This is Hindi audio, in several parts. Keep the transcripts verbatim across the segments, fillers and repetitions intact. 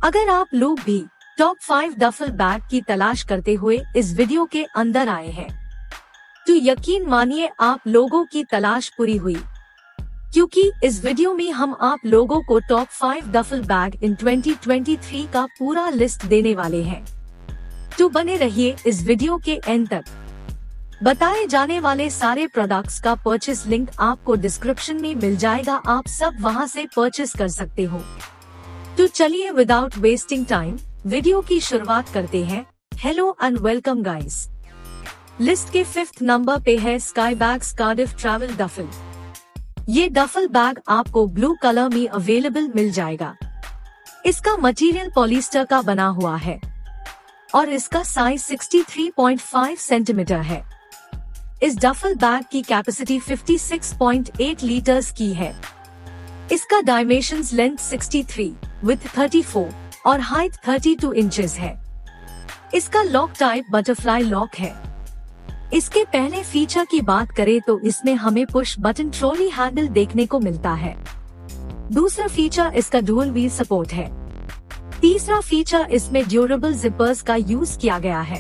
अगर आप लोग भी टॉप फाइव डफल बैग की तलाश करते हुए इस वीडियो के अंदर आए हैं तो यकीन मानिए आप लोगों की तलाश पूरी हुई, क्योंकि इस वीडियो में हम आप लोगों को top five duffel bag in twenty twenty three का पूरा लिस्ट देने वाले हैं। तो बने रहिए इस वीडियो के एंड तक। बताए जाने वाले सारे प्रोडक्ट्स का परचेस लिंक आपको डिस्क्रिप्शन में मिल जाएगा, आप सब वहां से परचेस कर सकते हो। तो चलिए विदाउट वेस्टिंग टाइम वीडियो की शुरुआत करते हैं। Hello and welcome guys. List के फिफ्थ नंबर पे है Sky Bags Cardiff travel duffel. ये डफल बैग आपको ब्लू कलर में अवेलेबल मिल जाएगा। इसका मटेरियल पॉलिस्टर का बना हुआ है और इसका साइज तिरेसठ पॉइंट पाँच सेंटीमीटर है। इस डफल बैग की कैपेसिटी छप्पन पॉइंट आठ लीटर्स की है। इसका डायमेंशंस लेंथ तिरसठ, विड्थ चौंतीस और हाइट बत्तीस इंचेस है। इसका लॉक टाइप बटरफ्लाई लॉक है। इसके पहले फीचर की बात करें तो इसमें हमें पुश बटन ट्रॉली हैंडल देखने को मिलता है। दूसरा फीचर इसका डुअल व्हील सपोर्ट है। तीसरा फीचर इसमें ड्यूरेबल जिपर्स का यूज किया गया है।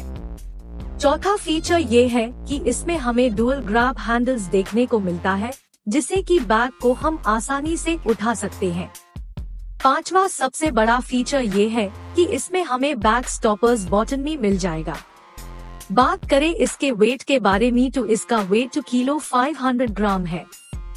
चौथा फीचर ये है कि इसमें हमें डुअल ग्रैब हैंडल्स देखने को मिलता है, जिससे कि बैग को हम आसानी से उठा सकते हैं। पांचवा सबसे बड़ा फीचर ये है कि इसमें हमें बैग स्टॉपर्स बॉटम में मिल जाएगा। बात करें इसके वेट के बारे में तो इसका वेट टू किलो पाँच सौ ग्राम है।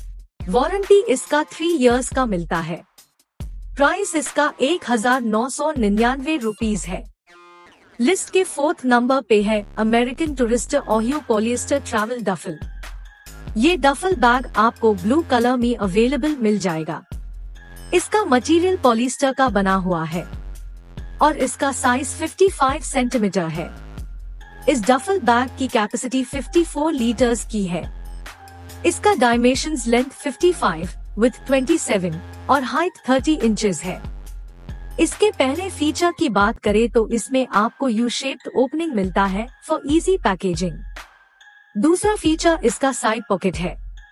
वारंटी इसका थ्री इयर्स का मिलता है। प्राइस इसका एक हजार नौ सौ निन्यानवे रुपीज है। लिस्ट के फोर्थ नंबर पे है American Tourister Ohio polyester travel duffel. ये डफल बैग आपको ब्लू कलर में अवेलेबल मिल जाएगा। इसका मटेरियल पॉलिस्टर का बना हुआ है और इसका साइज पचपन सेंटीमीटर है। इस डफल बैग की कैपेसिटी चौवन लीटर्स की है। इसका डायमेंशंस लेंथ पचपन, विड्थ सत्ताईस और हाइट तीस इंचेस है। इसके पहले फीचर की बात करें तो इसमें आपको यू शेप्ड ओपनिंग मिलता है फॉर इजी पैकेजिंग। दूसरा फीचर इसका साइड पॉकेट है।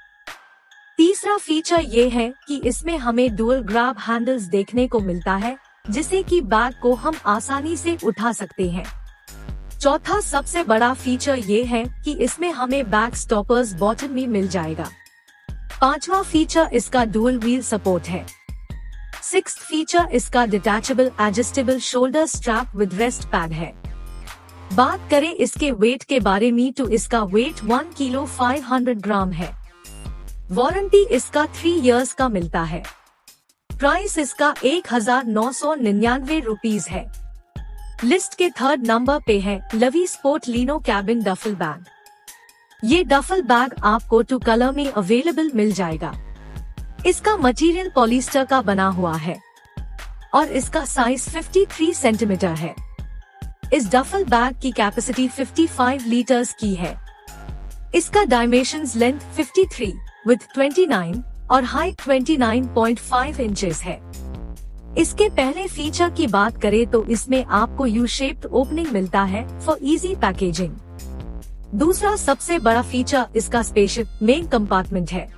तीसरा फीचर ये है कि इसमें हमें डुअल ग्रैब हैंडल्स देखने को मिलता है, जिससे कि बैग को हम आसानी से उठा सकते हैं। चौथा सबसे बड़ा फीचर ये है कि इसमें हमें बैग स्टॉपर्स बॉटम में मिल जाएगा। पांचवा फीचर इसका डुअल व्हील सपोर्ट है। सिक्स्थ फीचर इसका detachable adjustable shoulder strap with rest pad है। बात करें इसके वेट के बारे में तो इसका weight one kilo five hundred gram है। वारंटी इसका थ्री इयर्स का मिलता है। प्राइस इसका एक हजार नौ सौ निन्यानवे रुपीज है। लिस्ट के थर्ड नंबर पे है Lavie sport Lino cabin duffel bag. ये डफल बैग आपको टू कलर में अवेलेबल मिल जाएगा। इसका मटेरियल पॉलिस्टर का बना हुआ है और इसका साइज तिरेपन सेंटीमीटर है। इस डफल बैग की कैपेसिटी पचपन लीटर्स की है। इसका डायमेंशंस लेंथ तिरेपन, विड्थ उनतीस और हाइट उनतीस पॉइंट पाँच इंचेस है। इसके पहले फीचर की बात करें तो इसमें आपको यू शेप्ड ओपनिंग मिलता है फॉर इजी पैकेजिंग। दूसरा सबसे बड़ा फीचर इसका स्पेशियस मेन कंपार्टमेंट है।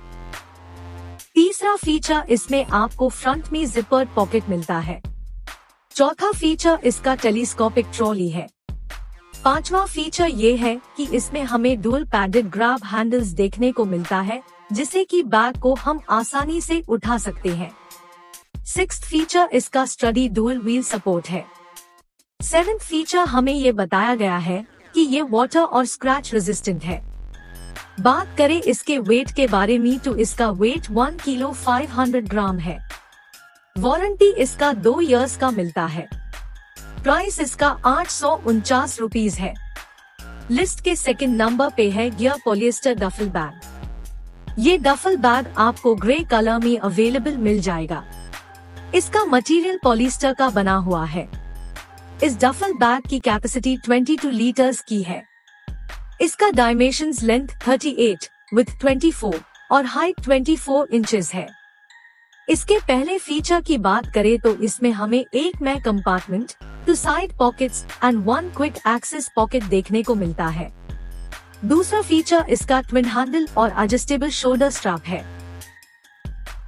तीसरा फीचर इसमें आपको फ्रंट में जिपर पॉकेट मिलता है। चौथा फीचर इसका टेलीस्कोपिक ट्रॉली है। पांचवा फीचर ये है कि इसमें हमें डुअल पैडेड ग्रैब हैंडल्स देखने को मिलता है, जिससे कि बैग को हम आसानी से उठा सकते हैं। सिक्स्थ फीचर इसका स्टडी डुअल व्हील सपोर्ट है। सेवेंथ फीचर हमें ये बताया गया है कि ये वाटर और स्क्रैच रेजिस्टेंट है। बात करें इसके वेट के बारे में तो इसका weight one kilo five hundred gram है। वारंटी इसका दो इयर्स का मिलता है। प्राइस इसका आठ सौ उनचास रुपीज है। लिस्ट के सेकंड नंबर पे है गियर पॉलिएस्टर डफल बैग। ये डफल बैग आपको ग्रे कलर में अवेलेबल मिल जाएगा। इसका मटेरियल पॉलिस्टर का बना हुआ है। इस डफल बैग की कैपेसिटी बाईस लीटर्स की है। इसका डायमेंशंस लेंथ अड़तीस, विड्थ चौबीस और हाइट चौबीस इंचेस है। इसके पहले फीचर की बात करें तो इसमें हमें एक main compartment, two side pockets and one quick access pocket देखने को मिलता है। दूसरा फीचर इसका ट्विन हैंडल और एडजस्टेबल शोल्डर स्ट्रैप है।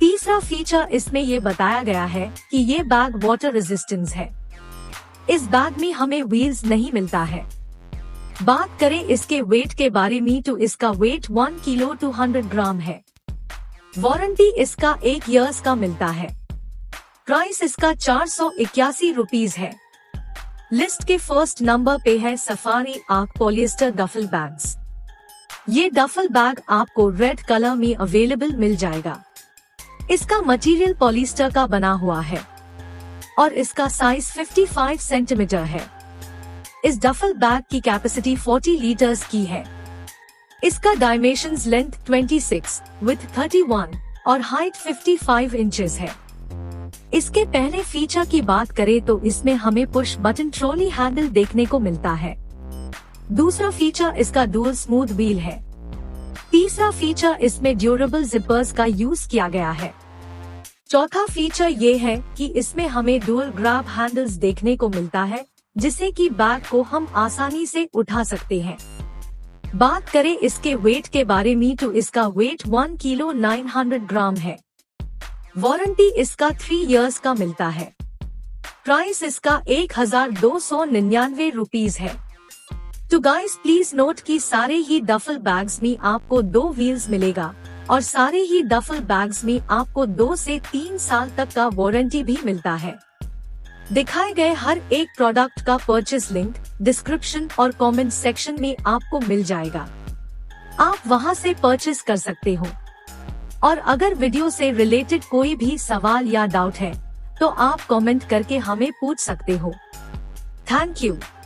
तीसरा फीचर इसमें ये बताया गया है कि ये बैग वाटर रेजिस्टेंस है। इस बैग में हमें व्हील्स नहीं मिलता है। बात करें इसके वेट के बारे में तो इसका weight one kilo two hundred gram है। वारंटी इसका एक इयर्स का मिलता है। प्राइस इसका चार सौ इक्यासी रुपीज है। लिस्ट के फर्स्ट नंबर पे है Safari arc polyester duffel bags. ये डफल बैग आपको रेड कलर में अवेलेबल मिल जाएगा। इसका मटेरियल पॉलिएस्टर का बना हुआ है और इसका साइज पचपन सेंटीमीटर है। इस डफल बैग की कैपेसिटी चालीस लीटर्स की है। इसका डायमेंशंस लेंथ छब्बीस, विड्थ इकतीस और हाइट पचपन इंचेस है। इसके पहले फीचर की बात करें तो इसमें हमें पुश बटन ट्रॉली हैंडल देखने को मिलता है। दूसरा फीचर इसका डुअल स्मूथ व्हील है। तीसरा फीचर इसमें ड्यूरेबल जिपर्स का यूज किया गया है। चौथा फीचर ये है कि इसमें हमें डुअल ग्रैब हैंडल्स देखने को मिलता है, जिससे कि बैग को हम आसानी से उठा सकते हैं। बात करें इसके वेट के बारे में तो इसका weight one kilo nine hundred gram है। वारंटी इसका थ्री इयर्स का मिलता है। प्राइस इसका एक हजार दो सौ निन्यानवे रुपीज है। तो गाइस प्लीज नोट कि सारे ही डफल बैग्स में आपको दो व्हील्स मिलेगा और सारे ही डफल बैग्स में आपको दो से तीन साल तक का वारंटी भी मिलता है। दिखाए गए हर एक प्रोडक्ट का परचेस लिंक डिस्क्रिप्शन और कमेंट सेक्शन में आपको मिल जाएगा। आप वहां से परचेस कर सकते हो। और अगर वीडियो से रिलेटेड कोई भी सवाल या डाउट है तो आप कमेंट करके हमें पूछ सकते हो। Thank you.